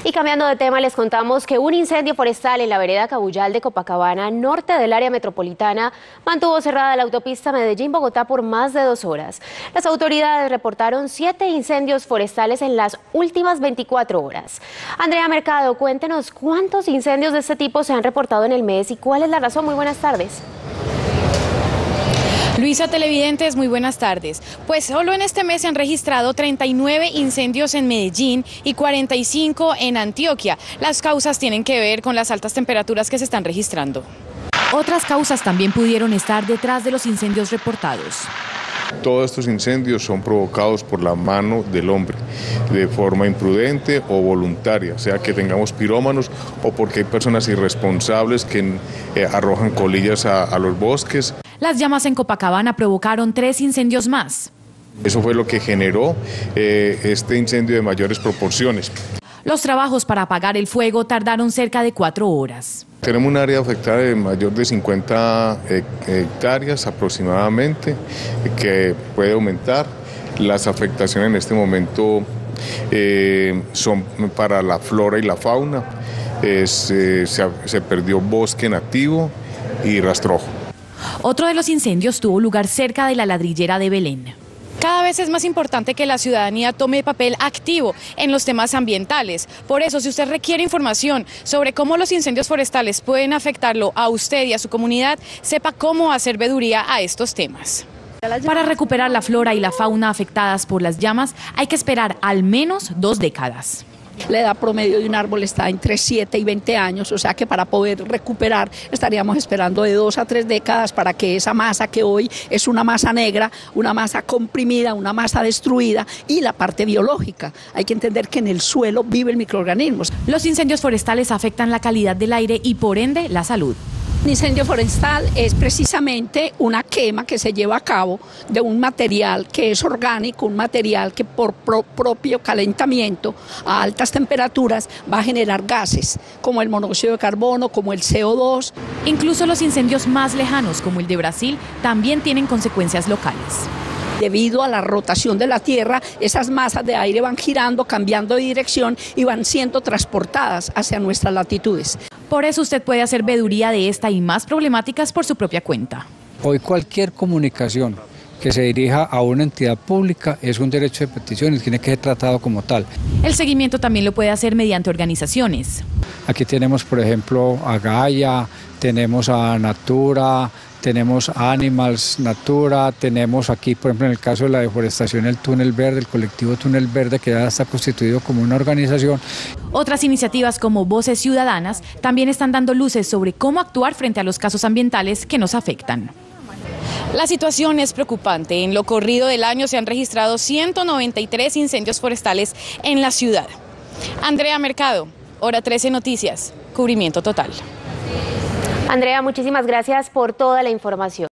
Y cambiando de tema, les contamos que un incendio forestal en la vereda Cabullal de Copacabana, norte del área metropolitana, mantuvo cerrada la autopista Medellín-Bogotá por más de 2 horas. Las autoridades reportaron 7 incendios forestales en las últimas 24 horas. Andrea Mercado, cuéntenos cuántos incendios de este tipo se han reportado en el mes y cuál es la razón. Muy buenas tardes. Luisa, televidentes, muy buenas tardes. Pues solo en este mes se han registrado 39 incendios en Medellín y 45 en Antioquia. Las causas tienen que ver con las altas temperaturas que se están registrando. Otras causas también pudieron estar detrás de los incendios reportados. Todos estos incendios son provocados por la mano del hombre, de forma imprudente o voluntaria, sea que tengamos pirómanos o porque hay personas irresponsables que arrojan colillas a los bosques. Las llamas en Copacabana provocaron 3 incendios más. Eso fue lo que generó este incendio de mayores proporciones. Los trabajos para apagar el fuego tardaron cerca de 4 horas. Tenemos un área afectada de mayor de 50 hectáreas aproximadamente, que puede aumentar. Las afectaciones en este momento son para la flora y la fauna. Se perdió bosque nativo y rastrojo. Otro de los incendios tuvo lugar cerca de la ladrillera de Belén. Cada vez es más importante que la ciudadanía tome papel activo en los temas ambientales. Por eso, si usted requiere información sobre cómo los incendios forestales pueden afectarlo a usted y a su comunidad, sepa cómo hacer veeduría a estos temas. Para recuperar la flora y la fauna afectadas por las llamas, hay que esperar al menos 2 décadas. La edad promedio de un árbol está entre 7 y 20 años, o sea que para poder recuperar estaríamos esperando de 2 a 3 décadas para que esa masa que hoy es una masa negra, una masa comprimida, una masa destruida, y la parte biológica. Hay que entender que en el suelo viven microorganismos. Los incendios forestales afectan la calidad del aire y por ende la salud. Un incendio forestal es precisamente una quema que se lleva a cabo de un material que es orgánico, un material que por propio calentamiento a altas temperaturas va a generar gases, como el monóxido de carbono, como el CO2. Incluso los incendios más lejanos, como el de Brasil, también tienen consecuencias locales. Debido a la rotación de la Tierra, esas masas de aire van girando, cambiando de dirección y van siendo transportadas hacia nuestras latitudes. Por eso usted puede hacer veeduría de esta y más problemáticas por su propia cuenta. Hoy cualquier comunicación que se dirija a una entidad pública es un derecho de petición y tiene que ser tratado como tal. El seguimiento también lo puede hacer mediante organizaciones. Aquí tenemos, por ejemplo, a Gaia, tenemos a Natura, tenemos a Animals Natura, tenemos aquí, por ejemplo, en el caso de la deforestación, el Túnel Verde, el colectivo Túnel Verde, que ya está constituido como una organización. Otras iniciativas como Voces Ciudadanas también están dando luces sobre cómo actuar frente a los casos ambientales que nos afectan. La situación es preocupante. En lo corrido del año se han registrado 193 incendios forestales en la ciudad. Andrea Mercado, Hora 13 Noticias, cubrimiento total. Andrea, muchísimas gracias por toda la información.